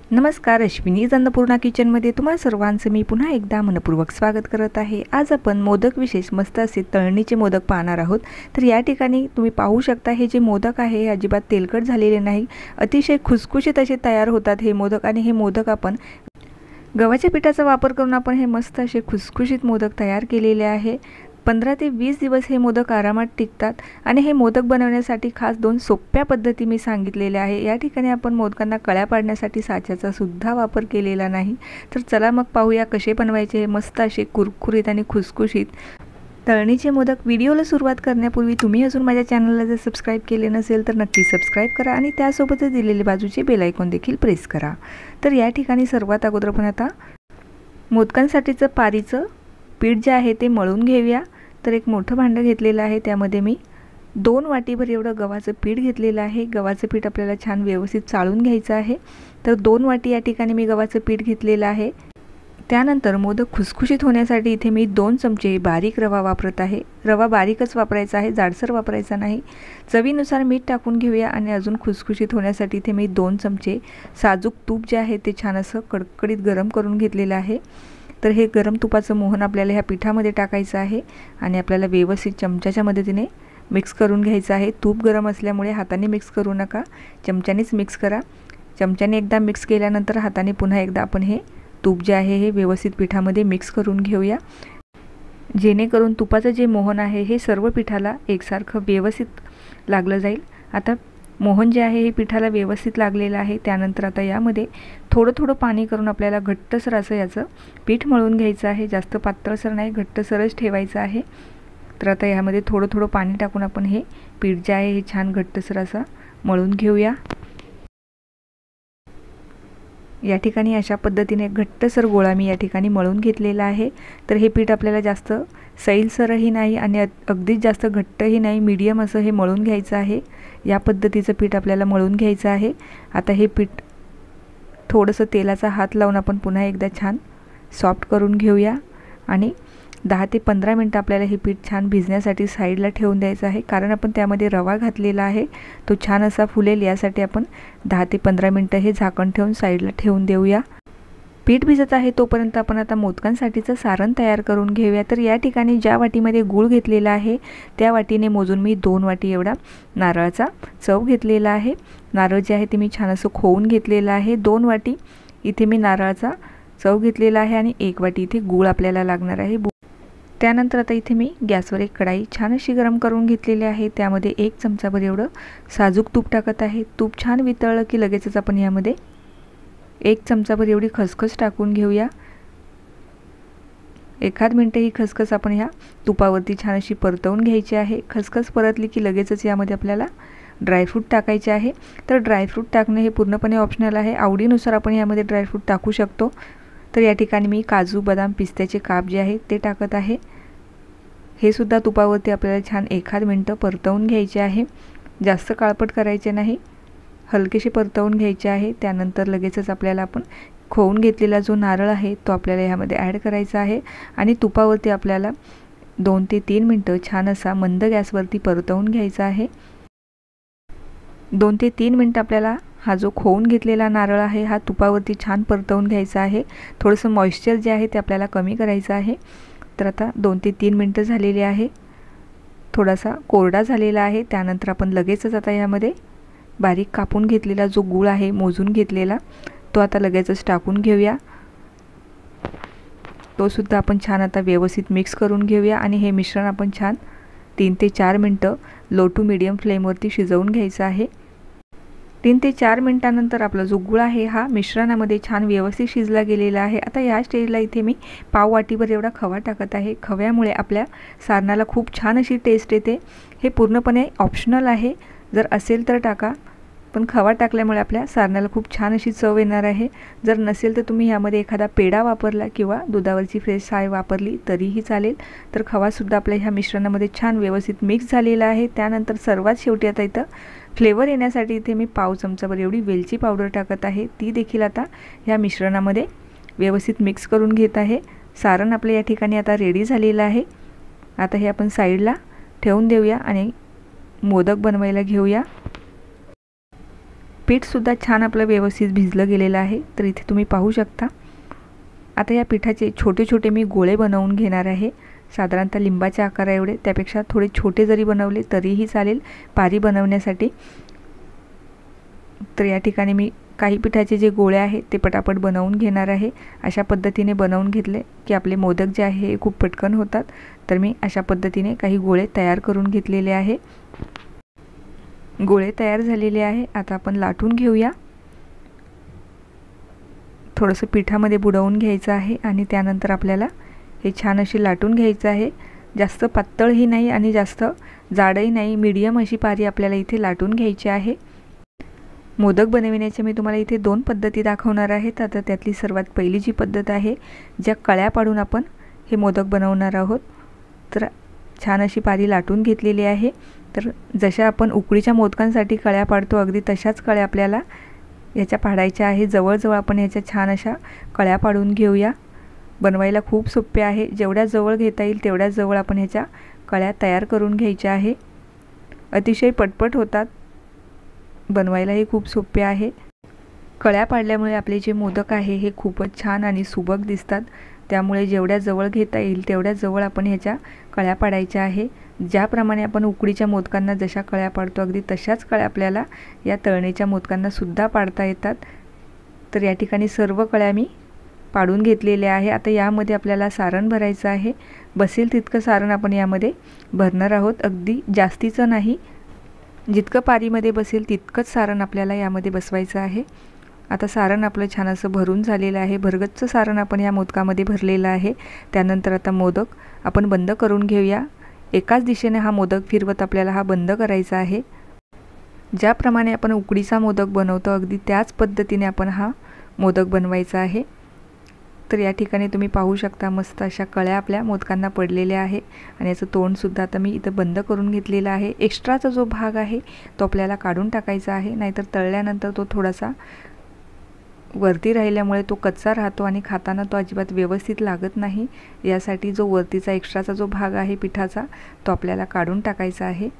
नमस्कार, अश्विनीज अन्नपूर्णा किचनमध्ये तुम्हा सर्वांचं मी पुन्हा एकदा मनपूर्वक स्वागत करत आहे। आज आपण मोदक विशेष मस्त असे तळणीचे मोदक पाहणार आहोत। तर या ठिकाणी तुम्ही पाहू शकता हे जे मोदक आहे हे अजिबात तेलकट झालेले नाही, अतिशय खुसखुशीत असे तयार होतात हे मोदक। आणि हे मोदक आपण गव्हाच्या पिठाचा वापर करून आपण हे मस्त असे खुसखुशीत मोदक तयार केलेले आहे। 15 ते 20 दिवस हे मोदक आरामात टिकतात आणि हे मोदक बनवण्यासाठी खास 2 सोप्या पद्धती मी सांगितलेल्या आहे। या ठिकाणी आपण मोदकांना कळ्या पाडण्यासाठी साच्याचा सुद्धा वापर केलेला नाही। तर चला मग पाहूया कसे बनवायचे हे मस्त असे कुरकुरीत आणि खुसखुशीत तळणीचे मोदक। व्हिडिओला सुरुवात करण्यापूर्वी तुम्ही अजून माझ्या चॅनलला जर सबस्क्राइब केले नसेल तर नक्की सबस्क्राइब करा आणि त्यासोबतच दिलेली बाजूचे बेल आयकॉन देखील प्रेस करा। तर या ठिकाणी सर्वात अगोदर आपण आता मोदकांसाठीचं पारीचं पीठ जे आहे ते मळून घेऊया। तर एक मोठं भांडं घेतलेलं आहे, त्यामध्ये मी 2 वाटीभर एवढं गव्हाचं पीठ घेतलेलं आहे। गव्हाचं पीठ आपल्याला छान व्यवस्थित चाळून घ्यायचं आहे। तर 2 वाटी या ठिकाणी मी गव्हाचं पीठ घेतलेलं आहे। त्यानंतर मोदक खुसखुशीत होण्यासाठी इथे मी 2 चमचे बारीक रवा वापरत आहे। रवा बारीकच वापरायचा आहे, जाडसर वापरायचा नाही। चवीनुसार मीठ टाकून घेऊया आणि अजून खुसखुशीत होण्यासाठी इथे मी 2 चमचे साजूक तूप जे आहे ते छान असं कडकडीत गरम करून घेतलेलं आहे। तर हे गरम तुपाचं मोहन आपल्याला ह्या पिठामध्ये टाकायचं आहे आणि आपल्याला व्यवस्थित चमच्याच्या मदतीने मिक्स करून घ्यायचं आहे। तूप गरम असल्यामुळे हाताने मिक्स करू नका, चमच्यानेच मिक्स करा। चमच्याने एकदा मिक्स केल्यानंतर हाताने पुन्हा एकदा आपण हे तूप जे आहे हे व्यवस्थित पिठामध्ये मिक्स करून घेऊया, जेणेकरून तुपाचं जे मोहन आहे हे सर्व पिठाला एकसारखं व्यवस्थित लागलं जाईल। आता मोहन जे आहे हे पिठाला व्यवस्थित लागलेलं आहे। त्यानंतर आता यामध्ये थोडं थोडं पाणी करून आपल्याला घट्टसर असं याचं पीठ मळून घ्यायचं आहे। जास्त पातळसर नाही, घट्टसरच ठेवायचं आहे। तर आता यामध्ये थोडं थोडं पाणी टाकून आपण हे पीठ जे आहे हे छान घट्टसर असं मळून घेऊया। या ठिकाणी अशा पद्धतीने घट्टसर गोळा मी या ठिकाणी मळून घेतलेला आहे। तर हे पीठ आपल्याला जास्त सैलसरही नाही आणि अगदीच जास्त घट्टही नाही, मीडियम असं हे मळून घ्यायचं आहे। या पद्धतीचं पीठ आपल्याला मळून घ्यायचं आहे। आता हे पीठ थोडंसं तेलाचा हात लावून आपण पुन्हा एकदा छान सॉफ्ट करून घेऊया आणि 10 ते 15 मिनटं आपल्याला हे पीठ छान भिजण्यासाठी साईडला ठेवून द्यायचं आहे। कारण आपण त्यामध्ये रवा घातलेला आहे, तो छान असा फुलेल यासाठी आपण 10 ते 15 मिनटं हे झाकण ठेवून साईडला ठेवून देऊया। पीठ भिजत आहे तोपर्यंत आपण आता मोदकांसाठीचं सारण तयार करून घेऊया। तर या ठिकाणी ज्या वाटीमध्ये गूळ घेतलेला आहे त्या वाटीने मोजून मी 2 वाटी एवढा नारळाचा चव घेतलेला आहे। नारळ जे आहे ते मी छान असं खोवून घेतलेलं आहे। 2 वाटी इथे मी नारळाचा चव घेतलेला आहे आणि 1 वाटी इथे गूळ आपल्याला लागणार आहे। त्यानंतर आता इथे मी गॅसवर एक कढाई छान अशी गरम करून घेतलेली आहे। त्यामध्ये 1 चमचाभर एवढं साजूक तूप टाकत आहे। तूप छान वितळलं की लगेचच आपण यामध्ये 1 चमचाभर एवढी खसखस टाकून घेऊया। 1 मिनिट ही खसखस आपण ह्या तुपावरती छान अशी परतवून घ्यायची आहे। खसखस परतली की लगेचच यामध्ये आपल्याला ड्रायफ्रूट टाकायचे आहे। तर ड्रायफ्रूट टाकणे हे पूर्णपणे ऑप्शनल आहे, आवडीनुसार आपण यामध्ये ड्रायफ्रूट टाकू शकतो। तर या ठिकाणी मी काजू, बदाम, पिस्त्याचे काप जे आहेत ते टाकत आहे। हे सुद्धा तुपावरती आपल्याला छान 1 मिनिट परतवून घ्यायचे आहे, जास्त काळपट करायचे नाही, हलकेसे परतवून घ्यायचे आहे। त्यानंतर लगेचच आपल्याला आपण खोवून घेतलेला जो नारळ आहे तो आपल्याला यामध्ये ॲड करायचा आहे आणि तुपावरती आपल्याला 2 ते 3 मिनिटं छान असा मंद गॅसवरती परतवून घ्यायचा आहे। 2 ते 3 मिनिटं आपल्याला हा जो खोवून घेतलेला नारळ आहे हा तुपावरती छान परतवून घ्यायचा आहे। थोडंसं मॉइश्चर जे आहे ते आपल्याला कमी करायचं आहे। तर आता 2 ते 3 मिनिटं झालेली आहे, थोडासा कोरडा झालेला आहे। त्यानंतर आपण लगेचच आता यामध्ये बारीक कापून घेतलेला जो गूळ आहे मोजून घेतलेला तो आता लगेचच टाकून घेऊया। तो सुद्धा आपण छान आता व्यवस्थित मिक्स करून घेऊया आणि हे मिश्रण आपण छान 3 ते 4 मिनिटं लो टू मीडियम फ्लेमवरती शिजवून घ्यायचं आहे। 3 ते 4 मिनिटांनंतर आपला जो गूळ आहे हा मिश्रणामध्ये छान व्यवस्थित शिजला गेलेला आहे। आता या स्टेजला इथे मी पाव वाटीभर एवढा खवा टाकत आहे। खव्यामुळे आपल्या सारणाला खूप छान अशी टेस्ट येते। हे पूर्णपणे ऑप्शनल आहे, जर असेल तर टाका, पण खवा टाकल्यामुळे आपल्या सारणाला खूप छान अशी चव येणार आहे। जर नसेल तर तुम्ही यामध्ये एखादा पेढा वापरला किंवा दुधावरची फ्रेश साय वापरली तरीही चालेल। तर खवासुद्धा आपल्या ह्या मिश्रणामध्ये छान व्यवस्थित मिक्स झालेला आहे। त्यानंतर सर्वात शेवटी आता इथं फ्लेवर येण्यासाठी इथे मी पाव चमचाभर एवढी वेलची पावडर टाकत आहे, ती देखील आता ह्या मिश्रणामध्ये व्यवस्थित मिक्स करून घेत आहे। सारण आपल्या या ठिकाणी आता रेडी झालेलं आहे। आता हे आपण साईडला ठेवून देऊया आणि मोदक बनवायला घेऊया। पीठसुद्धा छान आपलं व्यवस्थित भिजलं गेलेलं आहे। तर इथे तुम्ही पाहू शकता। आता या पिठाचे छोटे छोटे मी गोळे बनवून घेणार आहे, साधारणतः लिंबाच्या आकारा एवढे। त्यापेक्षा थोडे छोटे जरी बनवले तरीही चालेल पारी बनवण्यासाठी। तर या ठिकाणी मी काही पिठाचे जे गोळे आहेत ते पटापट बनवून घेणार आहे। अशा पद्धतीने बनवून घेतले की आपले मोदक जे आहे हे खूप पटकन होतात। तर मी अशा पद्धतीने काही गोळे तयार करून घेतलेले आहे। गोळे तयार झालेले आहे। आता आपण लाटून घेऊया। थोडंसं पिठामध्ये बुडवून घ्यायचं आहे आणि त्यानंतर आपल्याला हे छान अशी लाटून घ्यायचं आहे। जास्त पातळही नाही आणि जास्त जाडही नाही, मीडियम अशी पारी आपल्याला इथे लाटून घ्यायची आहे। मोदक बनविण्याच्या मी तुम्हाला इथे 2 पद्धती दाखवणार आहेत। आता त्यातली सर्वात पहिली जी पद्धत आहे, ज्या कळ्या पाडून आपण हे मोदक बनवणार आहोत। तर छान अशी पारी लाटून घेतलेली आहे। तर जशा आपण उकडीच्या मोदकांसाठी कळ्या पाडतो अगदी तशाच कळ्या आपल्याला याच्या पाडायच्या आहे। जवळजवळ आपण याच्या छान अशा कळ्या पाडून घेऊया। बनवायला खूप सोपे आहे। जेवढ्या जवळ घेता येईल तेवढ्या जवळ आपण ह्याच्या कळ्या तयार करून घ्यायच्या आहे। अतिशय पटपट होतात, बनवायलाही खूप सोपे आहे। कळ्या पाडल्यामुळे आपले जे मोदक आहे हे खूपच छान आणि सुबक दिसतात। त्यामुळे जेवढ्या जवळ घेता येईल तेवढ्या जवळ आपण ह्याच्या कळ्या पाडायच्या आहे। ज्याप्रमाणे आपण उकडीच्या मोदकांना जशा कळ्या पाडतो अगदी तशाच कळ्या आपल्याला या तळणीच्या मोदकांना सुद्धा पाडता येतात। तर या ठिकाणी सर्व कळ्या मी पाडून घेतलेल्या आहे। आता यामध्ये आपल्याला सारण भरायचं आहे। बसेल तितकं सारण आपण यामध्ये भरणार आहोत, अगदी जास्तीचं नाही। जितकं पारीमध्ये बसेल तितकंच सारण आपल्याला यामध्ये बसवायचं आहे। आता सारण आपलं छान असं भरून झालेलं आहे। भरगच्च सारण आपण या मोदकामध्ये भरलेलं आहे। त्यानंतर आता मोदक आपण बंद करून घेऊया। एकाच दिशेने हा मोदक फिरवत आपल्याला हा बंद करायचा आहे। ज्याप्रमाणे आपण उकडीचा मोदक बनवतो अगदी त्याच पद्धतीने आपण हा मोदक बनवायचा आहे। तर या ठिकाणी तुम्ही पाहू शकता मस्त अशा कळ्या आपल्या मोदकांना पडलेल्या आहे आणि याचं तोंडसुद्धा आता मी इथं बंद करून घेतलेलं आहे। एक्स्ट्राचा जो भाग आहे तो आपल्याला काढून टाकायचा आहे, नाहीतर तळल्यानंतर तो थोडासा वरती राहिल्यामुळे तो कच्चा राहतो आणि खाताना तो अजिबात व्यवस्थित लागत नाही। यासाठी जो वरतीचा एक्स्ट्राचा जो भाग आहे पिठाचा तो आपल्याला काढून टाकायचा आहे।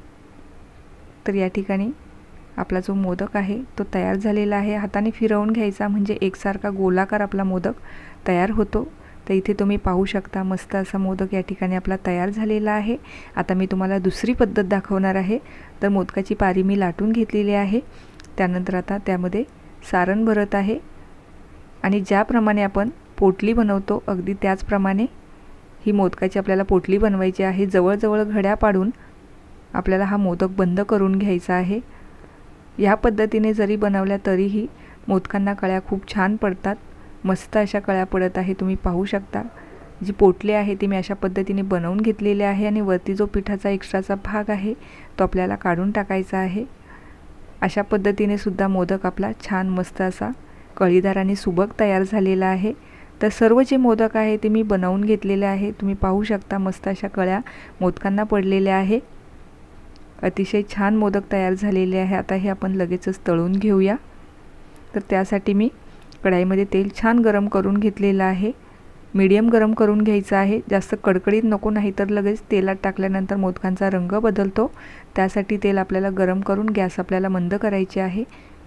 तर या ठिकाणी आपला जो मोदक आहे तो तयार झालेला आहे। हाताने फिरवून घ्यायचा म्हणजे एकसारखा गोलाकार आपला मोदक तयार होतो। तर इथे तुम्ही पाहू शकता मस्त असा मोदक या ठिकाणी आपला तयार झालेला आहे। आता मी तुम्हाला दुसरी पद्धत दाखवणार आहे। तर मोदकाची पारी मी लाटून घेतलेली आहे। त्यानंतर आता त्यामध्ये सारण भरत आहे आणि ज्याप्रमाणे आपण पोटली बनवतो अगदी त्याचप्रमाणे ही मोदकाची आपल्याला पोटली बनवायची आहे। जवळजवळ घड्या पाडून आपल्याला हा मोदक बंद करून घ्यायचा आहे। या पद्धतीने जरी बनवल्या तरीही मोदकांना कळ्या खूप छान पडतात। मस्त अशा कळ्या पडत आहे, तुम्ही पाहू शकता। जी पोटली आहे ती मी अशा पद्धतीने बनवून घेतलेली आहे आणि वरती जो पिठाचा एक्स्ट्राचा भाग आहे तो आपल्याला काढून टाकायचा आहे। अशा पद्धतीने सुद्धा मोदक आपला छान मस्त असा कळीदार आणि सुबक तयार झालेला आहे। तर सर्व जे मोदक आहे ते मी बनवून घेतलेले आहे। तुम्ही पाहू शकता मस्त अशा कळ्या मोदकांना पडलेल्या आहे। अतिशय छान मोदक तयार झालेले आहे। आता हे आपण लगेचच तळून घेऊया। तर त्यासाठी मी कढईमध्ये तेल छान गरम करून घेतलेलं आहे। मीडियम गरम करून घ्यायचं आहे, जास्त कडकडीत नको, नाही तर लगेच तेलात टाकल्यानंतर मोदकांचा रंग बदलतो। त्यासाठी तेल आपल्याला गरम करून गॅस आपल्याला मंद करायचे आहे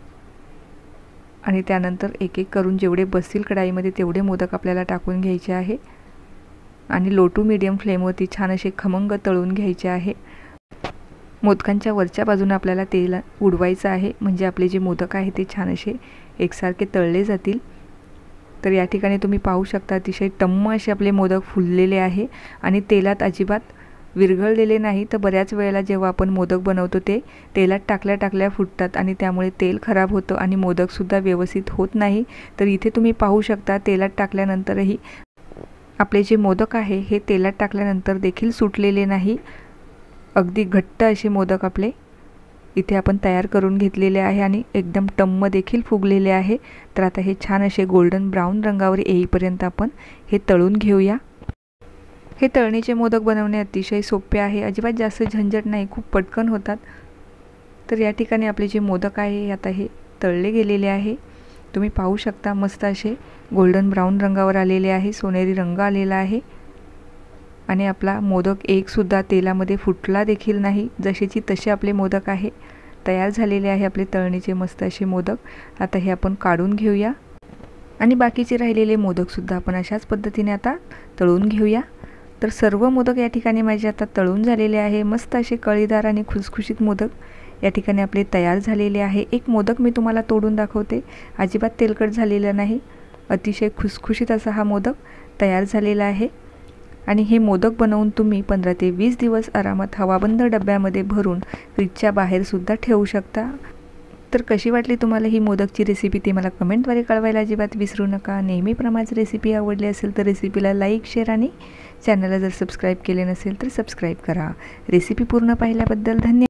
आणि त्यानंतर एक एक करून जेवढे बसतील कढईमध्ये तेवढे मोदक आपल्याला टाकून घ्यायचे आहे आणि लो टू मीडियम फ्लेमवरती छान असे खमंग तळून घ्यायचे आहे। मोदकांच्या वरच्या बाजूने आपल्याला तेल उडवायचं आहे म्हणजे आपले जे मोदक आहे ते छान असे एकसारखे तळले जातील। तर या ठिकाणी तुम्ही पाहू शकता अतिशय टम्म असे आपले मोदक फुललेले आहे आणि तेलात अजिबात विरघळलेले नाही। तर बऱ्याच वेळेला जेव्हा आपण मोदक बनवतो ते तेलात टाकल्या टाकल्या फुटतात आणि त्यामुळे तेल खराब होतं आणि मोदकसुद्धा व्यवस्थित होत नाही। तर इथे तुम्ही पाहू शकता तेलात टाकल्यानंतरही आपले जे मोदक आहे हे तेलात टाकल्यानंतर देखील सुटलेले नाही। अगदी घट्ट असे मोदक आपले इथे आपण तयार करून घेतलेले आहे आणि एकदम टम्म देखील फुगलेले आहे। तर आता हे छान असे गोल्डन ब्राऊन रंगावर येईपर्यंत आपण हे तळून घेऊया। हे तळणीचे मोदक बनवणे अतिशय सोपे आहे, अजिबात जास्त झंझट नाही, खूप पटकन होतात। तर या ठिकाणी आपले जे मोदक आहे आता हे तळले गेलेले आहे। तुम्ही पाहू शकता मस्त असे गोल्डन ब्राऊन रंगावर आलेले आहे, सोनेरी रंग आलेला आहे आणि आपला मोदक एक सुद्धा तेलामध्ये फुटला देखील नाही। जसेची तसे आपले मोदक आहे तयार झालेले आहे आपले तळणीचे मस्त असे मोदक। आता हे आपण काढून घेऊया आणि बाकीचे राहिलेले मोदकसुद्धा आपण अशाच पद्धतीने आता तळून घेऊया। तर सर्व मोदक या ठिकाणी माझे आता तळून झालेले आहे। मस्त असे कळीदार आणि खुसखुशीत मोदक या ठिकाणी आपले तयार झालेले आहे। एक मोदक मी तुम्हाला तोडून दाखवते, अजिबात तेलकट झालेला नाही, अतिशय खुसखुशीत असा हा मोदक तयार झालेला आहे। आणि हे मोदक बनवून तुम्ही 15 ते 20 दिवस आरामात हवाबंद डब्यामध्ये भरून फ्रीजच्या बाहेरसुद्धा ठेवू शकता। तर कशी वाटली तुम्हाला ही मोदकची रेसिपी ते मला कमेंटद्वारे कळवायला अजिबात विसरू नका। नेहमीप्रमाणे रेसिपी आवडली असेल तर रेसिपीला लाईक, शेअर आणि चॅनलला जर सबस्क्राईब केले नसेल तर सबस्क्राईब करा। रेसिपी पूर्ण पाहिल्याबद्दल धन्यवाद।